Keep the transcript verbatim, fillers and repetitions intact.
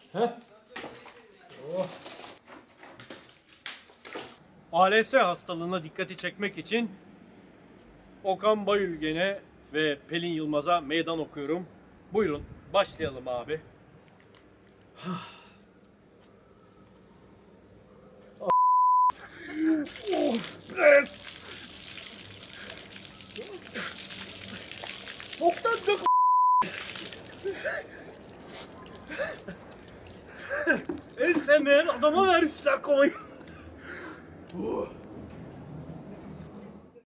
Heh. Oh. A L S hastalığına dikkati çekmek için Okan Bayülgen'e ve Pelin Yılmaz'a meydan okuyorum. Buyurun başlayalım abi. Boktan dök. El sevmeyen adama vermişler kovayı.